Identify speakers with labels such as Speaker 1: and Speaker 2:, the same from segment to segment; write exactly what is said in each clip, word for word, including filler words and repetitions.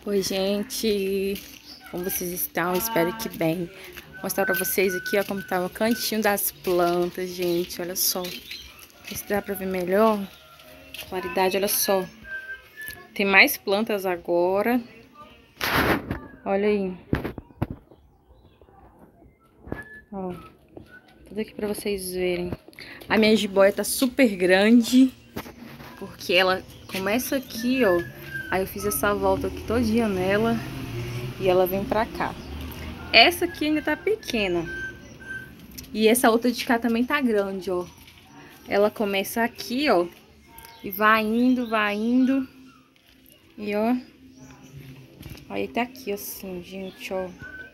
Speaker 1: Oi, gente, como vocês estão? Espero que bem. Vou mostrar pra vocês aqui, ó, como tá o cantinho das plantas, gente. Olha só. Se dá pra ver melhor. Claridade, olha só. Tem mais plantas agora. Olha aí. Ó. Tudo aqui pra vocês verem. A minha jiboia tá super grande. Porque ela começa aqui, ó. Aí eu fiz essa volta aqui todinha nela. E ela vem pra cá. Essa aqui ainda tá pequena. E essa outra de cá também tá grande, ó. Ela começa aqui, ó. E vai indo, vai indo. E, ó. Aí tá aqui, assim, gente, ó.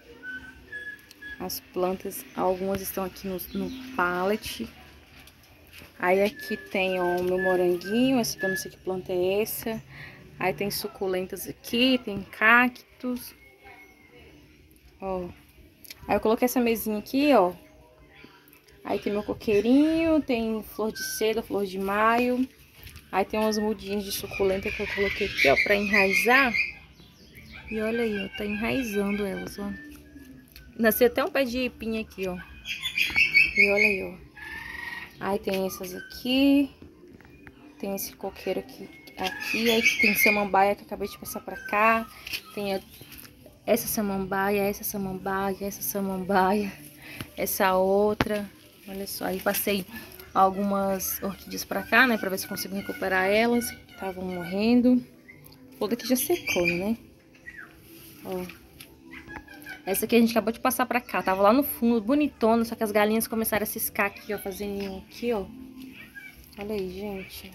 Speaker 1: As plantas, algumas estão aqui no, no pallet. Aí aqui tem, ó, o meu moranguinho. Essa que eu não sei que planta é essa. Aí tem suculentas aqui, tem cactos. Ó. Aí eu coloquei essa mesinha aqui, ó. Aí tem meu coqueirinho, tem flor de seda, flor de maio. Aí tem umas mudinhas de suculenta que eu coloquei aqui, ó, pra enraizar. E olha aí, ó, tá enraizando elas, ó. Nasceu até um pé de pinha aqui, ó. E olha aí, ó. Aí tem essas aqui. Tem esse coqueiro aqui. Aqui, aí tem samambaia que eu acabei de passar pra cá. Tem essa samambaia, essa samambaia, essa samambaia. Essa outra. Olha só, aí passei algumas orquídeas pra cá, né? Pra ver se consigo recuperar elas. Que estavam morrendo. Toda aqui já secou, né? Ó. Essa aqui a gente acabou de passar pra cá. Tava lá no fundo, bonitona. Só que as galinhas começaram a ciscar aqui, ó. Fazendo aqui, ó. Olha aí, gente.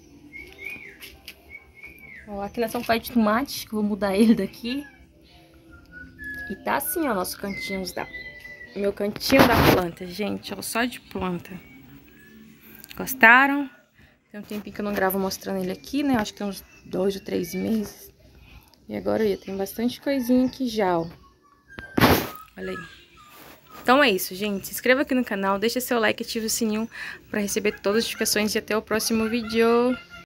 Speaker 1: Ó, aqui nessa é um pé de tomate. Que eu vou mudar ele daqui. E tá assim, ó. Nosso cantinho da... Meu cantinho da planta, gente. Ó, só de planta. Gostaram? Tem um tempinho que eu não gravo mostrando ele aqui, né? Acho que tem uns dois ou três meses. E agora, olha, tem bastante coisinha aqui já, ó. Olha aí. Então é isso, gente. Se inscreva aqui no canal, deixa seu like e ative o sininho para receber todas as notificações e até o próximo vídeo.